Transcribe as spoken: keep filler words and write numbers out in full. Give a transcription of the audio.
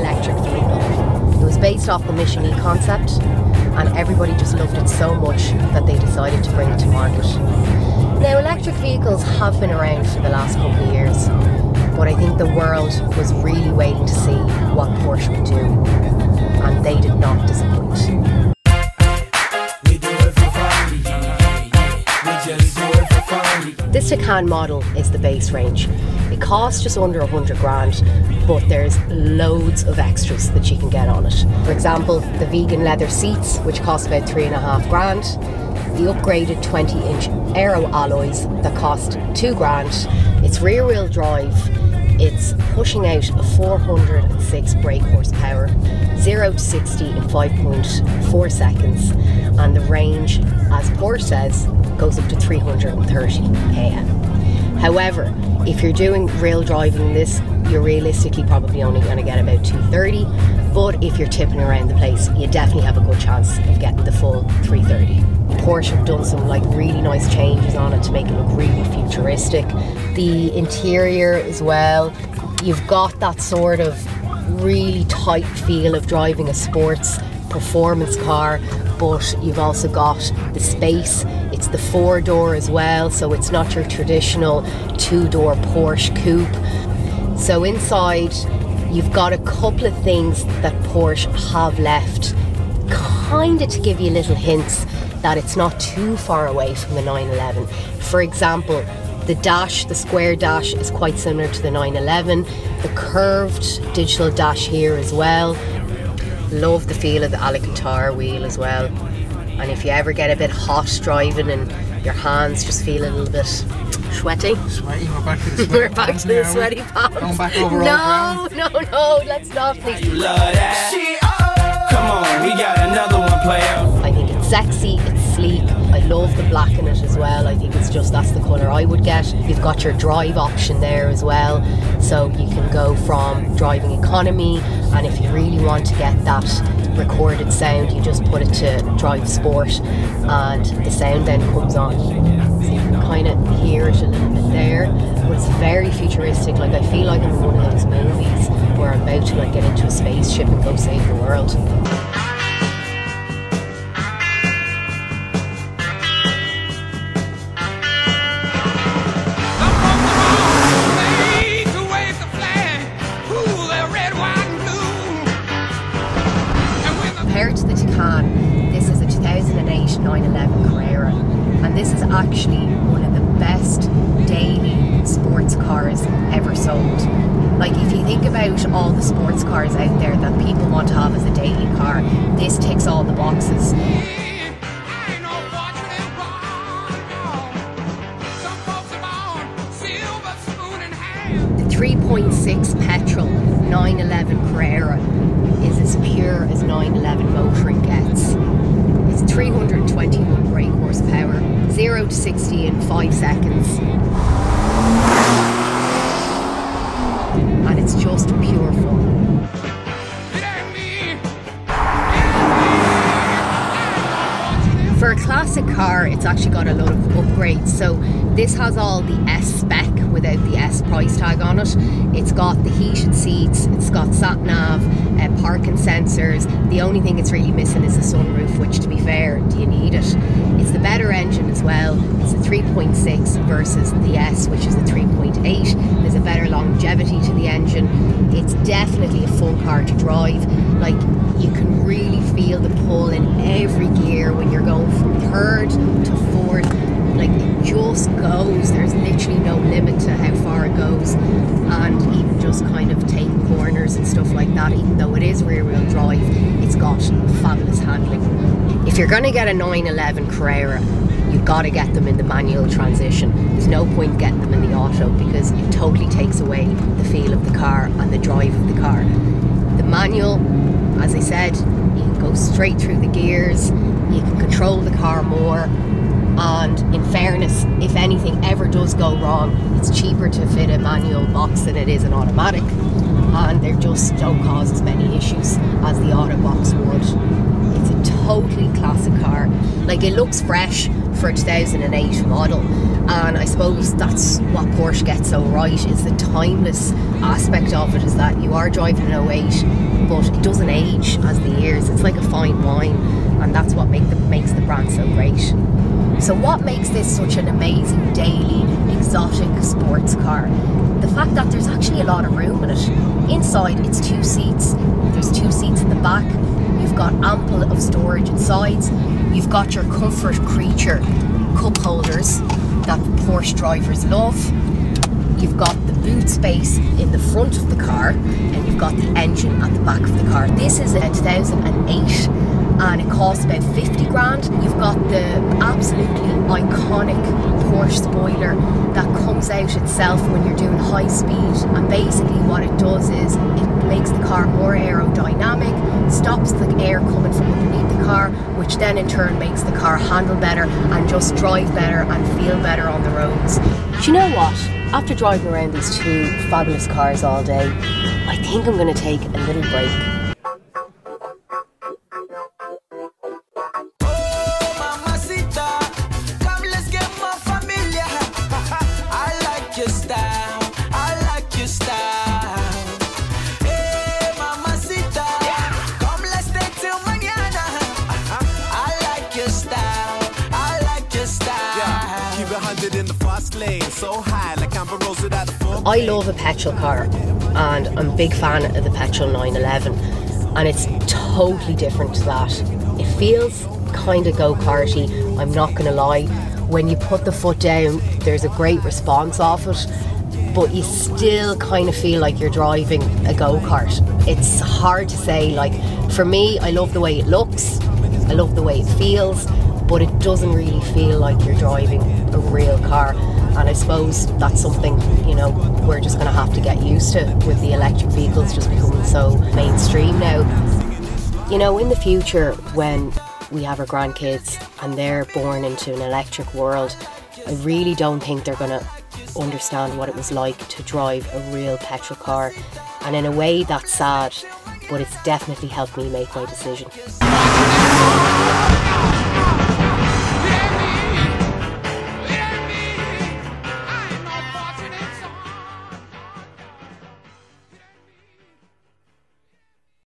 electric vehicle. It was based off the Mission E concept, and everybody just loved it so much that they decided to bring it to market. Now, electric vehicles have been around for the last couple of years, but I think the world was really waiting to see what Porsche would do, and they did not disappoint. We do it for fun. We just do it for fun. This Taycan model is the base range. It costs just under a hundred grand, but there's loads of extras that you can get on it. For example, the vegan leather seats, which cost about three and a half grand. The upgraded twenty inch aero alloys that cost two grand. It's rear wheel drive. It's pushing out a four hundred six brake horsepower, zero to sixty in five point four seconds, and the range, as Porsche says, goes up to three hundred thirty kilometers. However, if you're doing real driving this, you're realistically probably only going to get about two thirty, but if you're tipping around the place, you definitely have a good chance of getting the full three thirty. Porsche have done some like really nice changes on it to make it look really futuristic. The interior as well, you've got that sort of really tight feel of driving a sports performance car, but you've also got the space. It's the four door as well, so it's not your traditional two door Porsche coupe. So inside you've got a couple of things that Porsche have left, kind of to give you little hints that it's not too far away from the nine eleven. For example, the dash, the square dash, is quite similar to the nine eleven. The curved digital dash here as well. Love the feel of the Alcantara wheel as well. And if you ever get a bit hot driving and your hands just feel a little bit sweaty. Sweaty, we're back to the sweaty We're back to the sweaty palms. Going back over no, all ground. no, no, let's not please. You love that? She, oh. Come on, we got another one, player. I think it's sexy, it's sleek. I love the black in it as well. I think it's just, that's the colour I would get. You've got your drive option there as well, so you can go from driving economy, and if you really want to get that recorded sound, you just put it to drive sport, and the sound then comes on. So you can kind of hear it a little bit there, but it's very futuristic. Like, I feel like I'm in one of those movies where I'm about to like get into a spaceship and go save the world. Compared to the Taycan, this is a two thousand eight nine eleven Carrera, and this is actually one of the best daily sports cars ever sold. Like, if you think about all the sports cars out there that people want to have as a daily car, this ticks all the boxes. The three point six petrol nine eleven Carrera is as pure as nine eleven motoring gets. It's three hundred twenty-one brake horsepower, zero to sixty in five seconds. And it's just pure fun. For a classic car, it's actually got a lot of upgrades. So this has all the S spec without the S price tag on it. It's got the heated seats, it's got sat nav, uh, parking sensors. The only thing it's really missing is the sunroof, which, to be fair, do you need it? It's the better engine as well. It's a three point six versus the S, which is a three point eight. There's a better longevity to the engine. It's definitely a fun car to drive. Like, you can really feel the pull in every gear when you're going from third to fourth. Like, it just goes. There's literally no limit to how far it goes, and even just kind of taking corners and stuff like that, even though it is rear wheel drive, it's got fabulous handling. If you're going to get a nine eleven Carrera, you've got to get them in the manual transmission. There's no point getting them in the auto, because it totally takes away the feel of the car and the drive of the car. The manual, as I said, you can go straight through the gears, you can control the car more, and in fairness, if anything ever does go wrong, it's cheaper to fit a manual box than it is an automatic, and they just don't cause as many issues as the auto box would. It's a totally classic car. Like, it looks fresh for a two thousand eight model, and I suppose that's what Porsche gets so right, is the timeless aspect of it, is that you are driving an oh eight, but it doesn't age as the years. It's like a fine wine, and that's what make the, makes the brand so great. So what makes this such an amazing daily exotic sports car? The fact that there's actually a lot of room in it. Inside it's two seats, there's two seats in the back, you've got ample of storage inside, you've got your comfort creature cup holders that Porsche drivers love, you've got the boot space in the front of the car, and you've got the engine at the back of the car. This is a two thousand eight and it costs about fifty grand. You've got the absolutely iconic Porsche spoiler that comes out itself when you're doing high speed, and basically what it does is it makes the car more aerodynamic, stops the air coming from underneath the car, which then in turn makes the car handle better and just drive better and feel better on the roads. Do you know what? After driving around these two fabulous cars all day, I think I'm going to take a little break. I love a petrol car, and I'm a big fan of the petrol nine eleven, and it's totally different to that. It feels kind of go-karty, I'm not going to lie. When you put the foot down, there's a great response off it, but you still kind of feel like you're driving a go-kart. It's hard to say. Like, for me, I love the way it looks, I love the way it feels, but it doesn't really feel like you're driving a real car. And I suppose that's something, you know, we're just going to have to get used to with the electric vehicles just becoming so mainstream now. You know, in the future, when we have our grandkids and they're born into an electric world, I really don't think they're going to understand what it was like to drive a real petrol car. And in a way, that's sad, but it's definitely helped me make my decision.